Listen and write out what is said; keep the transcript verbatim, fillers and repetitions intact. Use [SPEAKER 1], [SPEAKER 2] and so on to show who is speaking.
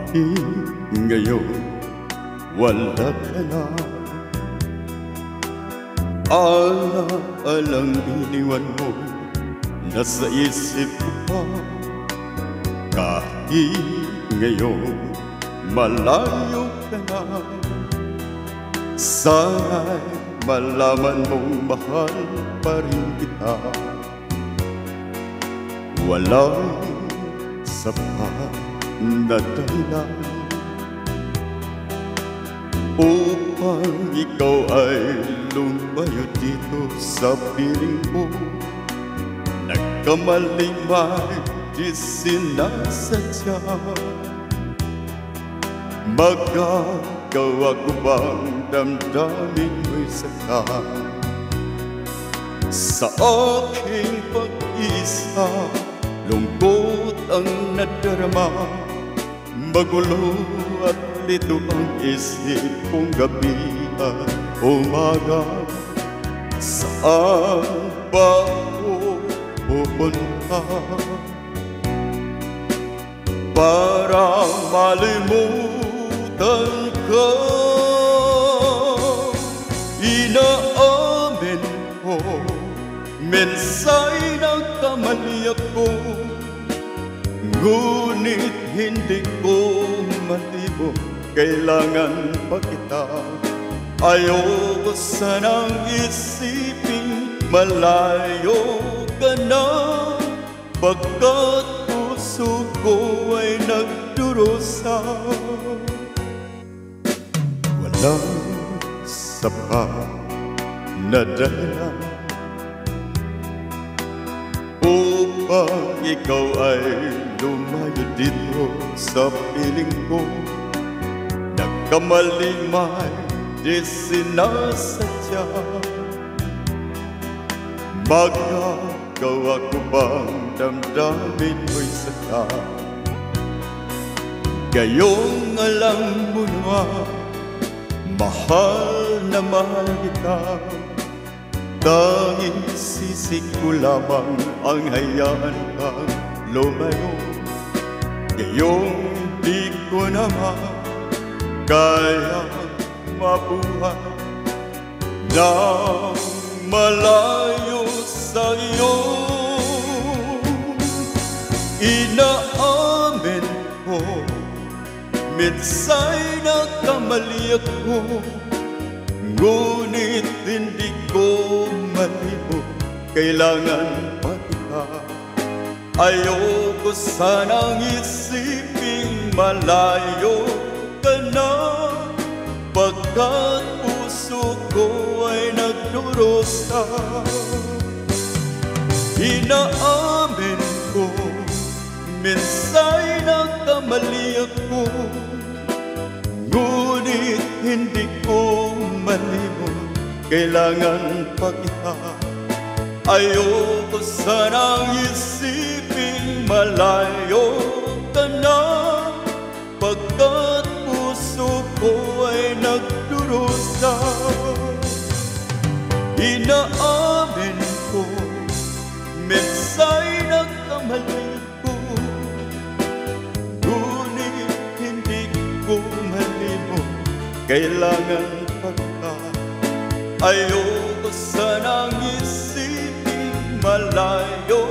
[SPEAKER 1] ngayon wala ka na. Ala-alang iniwan mo, nasa isip ko pa. Kahit ngayon malayo ka na, sana'y malaman mong mahal pa rin kita. Walang sapat na dahilan upang ikaw ay lumayo dito sa piling ko. Nagkamaling may di sinasadya. Magagawa ko bang damdamin mo'y sakta sa aking pag-isa? Lungkot ang nadarama, magulo at lito ang isip kong gabi at umaga. Saan ba ako pupunta para malimutan ka? Inaamin ko, minsa'y nagkamali ako, ngunit hindi ko malibog, kailangan pa kita. Ayoko sanang isipin malayo ka na, pagkat puso ko ay nagdurusa. Walang sapat na dahilan upang ikaw ay lumayo dito sa piling ko. Nagkamali may di sinasadya. Magagawa ko bang damdamin mo'y sakta? Gayong alam mo na mahal na mahal kita. Tanging sisig ko lamang ang hayaan kang lumayo. Gayong di ko naman kaya mabuhay nang malayo sa iyo. Inaamin ko, minsa'y nagkamali ako, ngunit hindi ko malibog, kailangan pa kita. Ayoko sanang isiping malayo ka na, pagkat puso ko ay nagdurusa. Inaamin ko, minsa'y nagkamali ako, ngunit hindi ko malibog, kailangan pa kita. Ayoko sanang isiping malayo ka na, pagkat puso ko ay nagdurusa. Inaamin ko, minsa'y nagkamali ako, ngunit hindi ko malibog, kailangan pa kita. Ayoko sanang isipin malayo